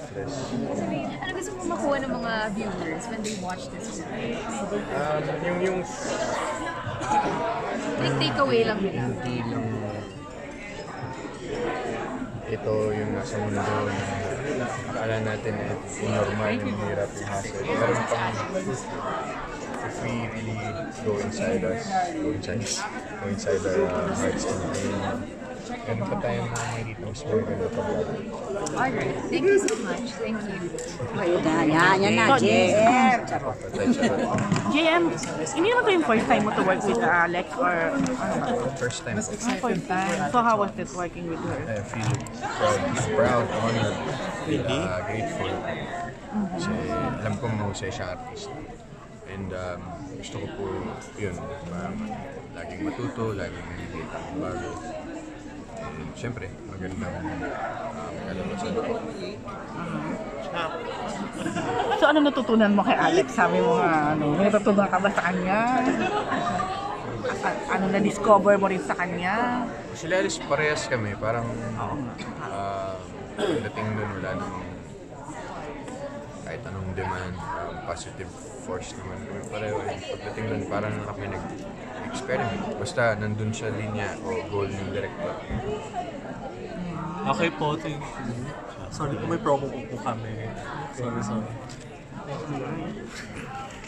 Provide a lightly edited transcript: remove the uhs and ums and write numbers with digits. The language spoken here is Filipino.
selfless. Ano gusto mo makuha ng mga viewers when they watch this movie? Yung Like takeaway lang nila. hindi lang ito yung nasa mundo na akala natin normal yung hirap yung hassle. Meron pang if we really go inside our hearts and brain, meron pa tayong makikita mas maganda pa ba. Alright, thank you so much. Thank you. Yan na, JM. JM, hindi naman ito yung first time mo to work with Alex or ano ba? First time po. First time. So how was it working with her? I feel proud, honored, grateful. Kasi alam ko mahusay siya artist. And gusto ko po yun, laging matuto, laging nalilita ng bago. And syempre, magandang kalabasan ko. So ano natutunan mo kay Alex? Sabi mo nga, may natutunan ka ba sa kanya? Ano na-discover mo rin sa kanya? Sila Alice, parehas kami. Parang dating doon wala namang kahit anong demand, positive force naman kami pareho. Pagdating doon parang kami nag-experiment. Basta nandun sa linya o goal ng director. Okay po, thank you. Sorry kung may promo po kami. Sorry.